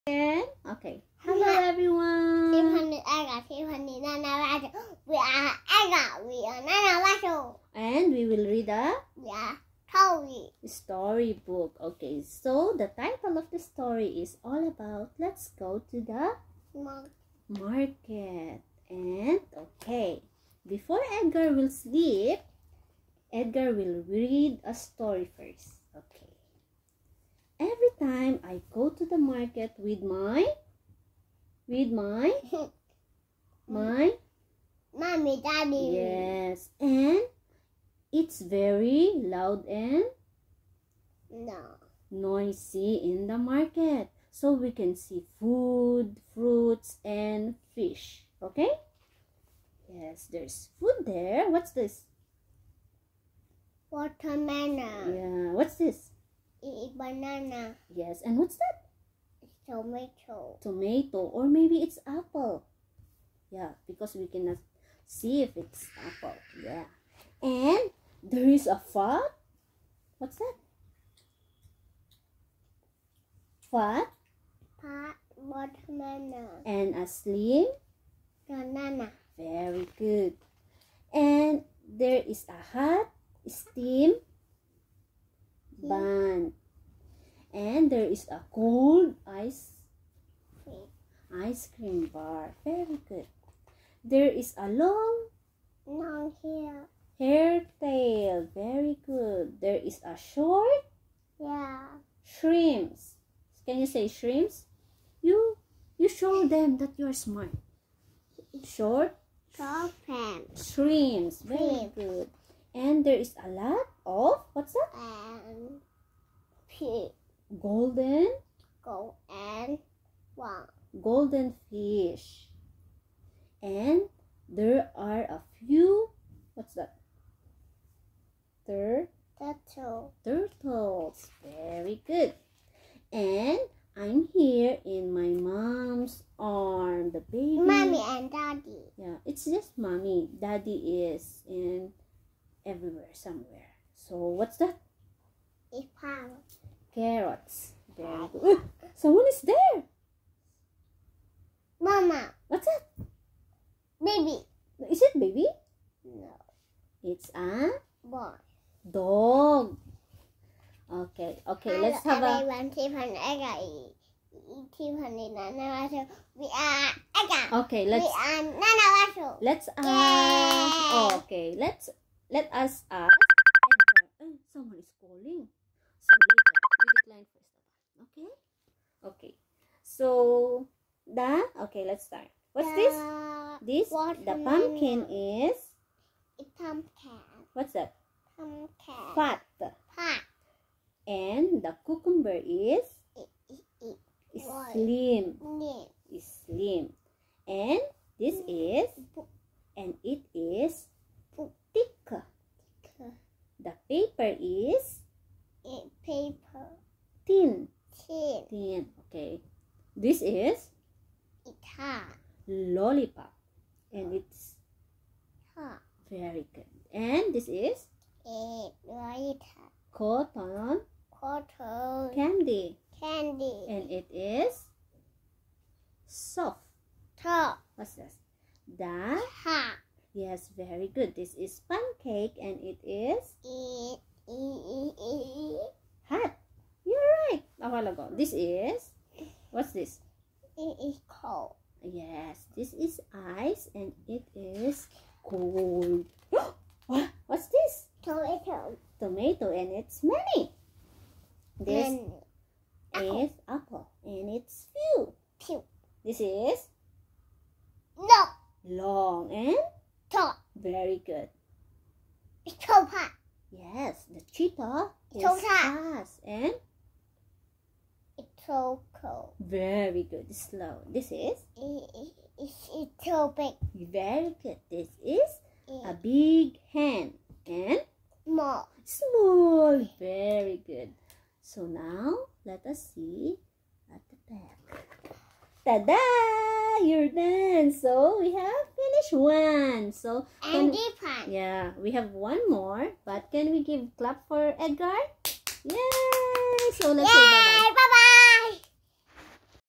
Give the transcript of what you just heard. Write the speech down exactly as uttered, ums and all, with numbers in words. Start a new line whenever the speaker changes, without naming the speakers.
And okay, hello everyone.
We are Aga. We are Nana.
And we will read a
Yeah, story.
storybook. Okay, so the title of the story is all about let's go to the market. And okay, before Edgar will sleep, Edgar will read a story first. Okay. Every time I go to the market with my with my my
Mommy, Daddy.
yes, and it's very loud and
No.
noisy in the market, so we can see food, fruits, and fish. Okay? Yes, there's food there. What's this?
Watermelon.
Yeah, what's this?
Eat banana.
Yes, and what's that?
Tomato.
Tomato, or maybe it's apple. Yeah, because we cannot see if it's apple. Yeah, and there is a fat. What's that? Fat
Pot. Watermelon.
and a slim.
Banana.
Very good. And there is a hot steam bun. And there is a cold ice ice cream bar. Very good. There is a long
Long hair.
hair tail. Very good. There is a short
Yeah.
shrimps. Can you say shrimps? You you show them that you're smart. Short
Short pants.
shrimps. Very
Shrimp.
good. And there is a lot of what's that?
And pig.
Golden
Go and one.
golden fish. And there are a few what's that? Tur
Turtle.
turtles. Very good. And I'm here in my mom's arm. The baby.
Mommy and Daddy.
Yeah, it's just mommy. Daddy is in everywhere, somewhere. So what's that?
It's power.
Carrots. Very good. Ooh, someone is there.
Mama.
What's that?
Baby.
Is it baby?
No.
It's a
Boy.
dog. Okay, okay, let's have a
everyone. Tiffany Aga. Tiffany Nana. We are Aga.
okay,
We
let's
are Nana.
let's ask
Yay!
oh, okay, let's let us ask Edgar. Oh, someone is calling. So wait, we decline first. Okay? Okay. So the okay, let's start. What's this? This the
watermelon.
pumpkin is
It's pumpkin.
what's that?
Pumpkin.
Fat.
Pot.
And the cucumber is
It, it, it.
is
Why?
slim.
Yeah.
Is slim. And this is and it is thick. The paper is
It paper.
thin.
Tin.
Thin. Okay. This is
It's hot.
lollipop. And it's
Hot.
very good. And this is
It white.
cotton
Cotton.
candy.
Candy.
And it is soft.
Top.
What's this? The
Hot.
yes, very good. This is pancake and it is
It. It. It. It.
hot. You're right. A while ago. This is what's this?
It is cold.
Yes, this is ice and it is cold. What? What's this?
Tomato.
Tomato and it's many. This
And
is apple and it's few.
pew.
This is
No.
long and
Top.
very good.
It's so hot.
Yes, the cheetah is
So fast.
fast and
It's so cold.
very good. Slow. This is
It, it, it's, it's so big.
very good. This is a
It's
big hen and
small.
small. Very good. So now let us see at the back. Tada! You're done. So we have finished one. So
And
can-
different.
yeah, we have one more. But can we give clap for Edgar? Yay! So let's say bye bye.
Yay! Bye bye.